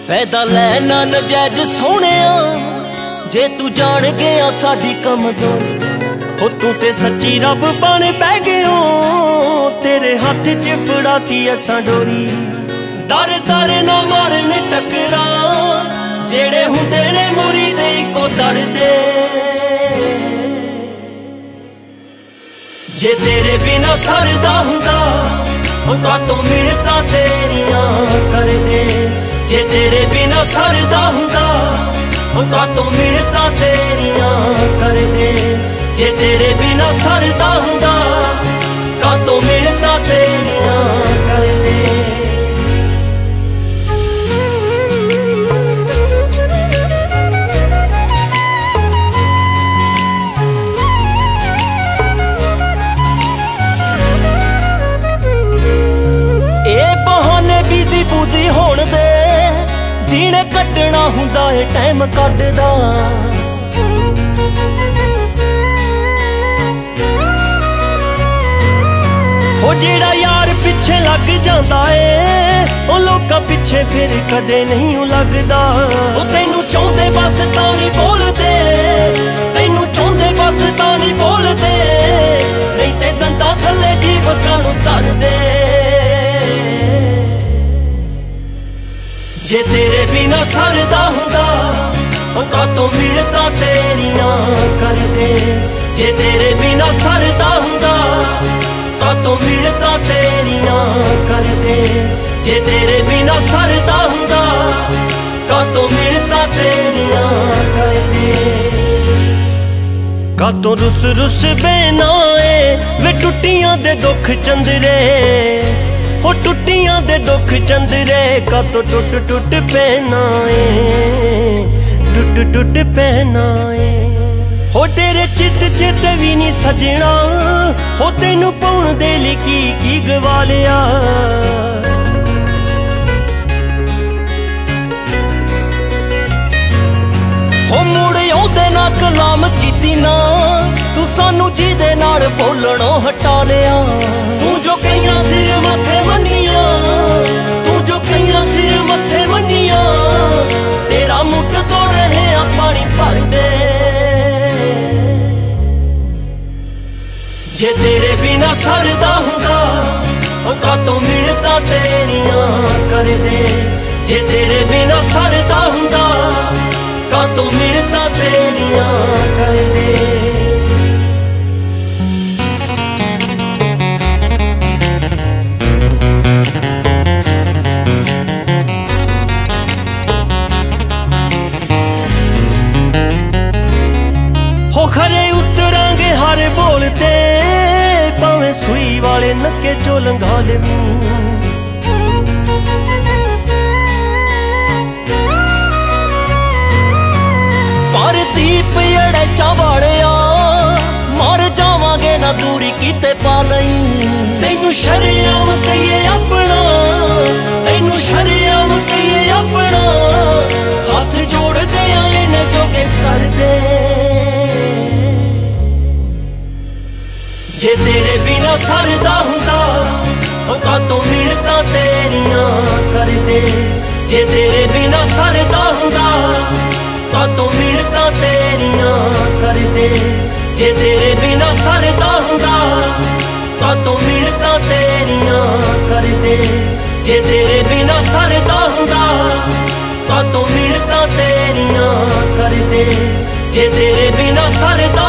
पैदा लैना नजैज सोहणिया जे तू जान गया साडी कमजोरी। हो तू ते सच्ची रब बन पै गयो तेरे हाथ च फड़ाती असां डोरी। दर दर ना मारन टकरा जेड़े हुंदे ने मुरीद इको दर दे। जे तेरे बिना सरदा हुंदा कातों मिलता तेरियां कर दे। जे तेरे बिना सरदा हुंदा कातों मिलता तेरियां कर दे। जे तेरे बिना सरदा हुंदा कातों मिलता तेरियां कर दे। बिजी बुजी होण दे जीने कड्डना हुंदा है टाइम कड्डदा। हो जेड़ा यार पिछे लग जांदा है ओ लोकां पिछे फिर कदे नहीं लगदा। ओ तैनू चाहुंदे बस तां नहीं बोलदे, तैनू चाहुंदे बस तां नहीं बोलदे, नहीं ते दंदा थल्ले जीव कानू धर दे। जे तेरे बिना सरदा हुंदा कातों मिलता तेरियां कर दे। जे तेरे बिना सरदा हुंदा कातों मिलता तेरियां कर दे। जे तेरे बिना सरदा हुंदा कातों मिलता तेरियां कर दे। कातों रुस रुस बेनाए वे टुट्टियां दे दुख चंदरे। हो टुट्टियां दे दुख चंदरे कातों टुट टुट पैना टुट टुट पैना। हो तेरे चित चित भी नहीं सजना हो तेनू पाउण दे लई की गवा लिया। हो मुड़ ओहदे नाल कलाम कीती ना तू सानू जिहदे नाल बोलणों हटा लिया। तू जो कईयां सिर मथे मनिया, तू जो कईयां सिर मथे मनिया, तेरा मुट तो रहे पानी भर दे। जे तेरे बिना सरदा हुंदा कातों मिलता तेरियां कर दे। जे तेरे बिना सरदा हुंदा कातों मिलता तेरियां कर दे। हो खरे उतरांगे हर बोलते भावें सुई वाले नक्के चो लंघा लेवी। पर दीप अड़े चावड़िया मर जावांगे ना दूरी कीते पा लई। तैनू शरेआम कहिए अपना, तैनू शरेआम कहिए अपना, हाथ जोड़ दे आए ने जोगे कर दे। जे तेरे बिना सरदा हुंदा कातों मिलता तेरियां कर दे। जे तेरे बिना सरदा हुंदा कातों मिलता तेरियां कर दे। जे तेरे बिना सरदा हुंदा कातों मिलता तेरियां कर दे। जे तेरे बिना सरदा हुंदा कातों मिलता तेरियां कर दे। जे तेरे बिना सरदा